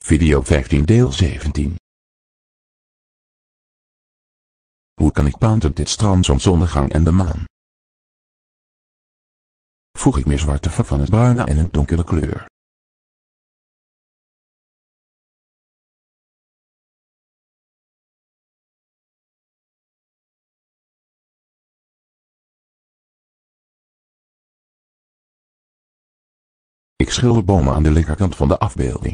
Video 15 deel 17. Hoe kan ik planten dit strand zonsondergang en de maan? Voeg ik meer zwarte van het bruine en een donkere kleur. Ik schilder bomen aan de linkerkant van de afbeelding.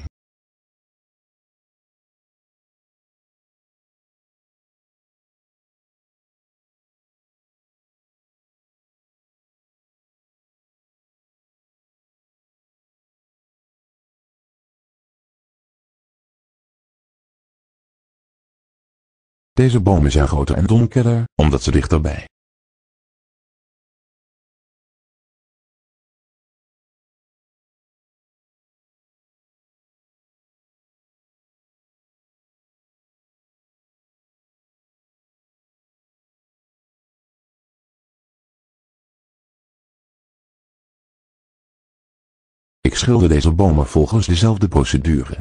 Deze bomen zijn groter en donkerder, omdat ze dichterbij. Ik schilder deze bomen volgens dezelfde procedure.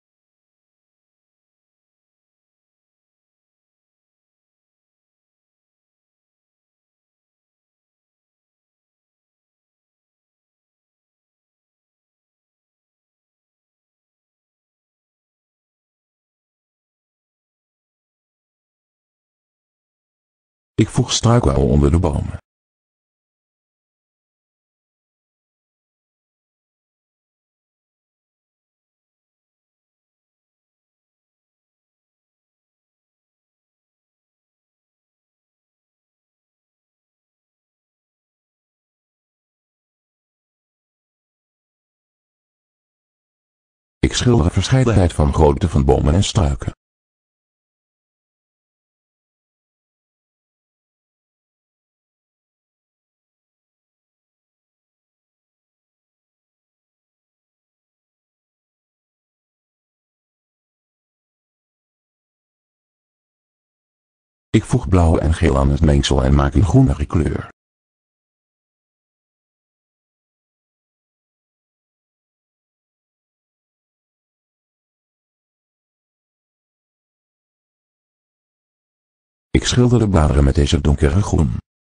Ik voeg struiken onder de bomen. Ik schilder een verscheidenheid van grootte van bomen en struiken. Ik voeg blauw en geel aan het mengsel en maak een groenere kleur. Ik schilder de bladeren met deze donkere groen.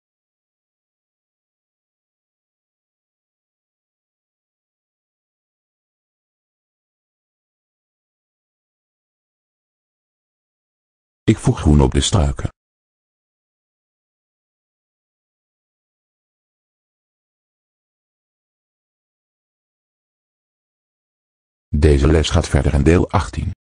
Ik voeg groen op de struiken. Deze les gaat verder in deel 18.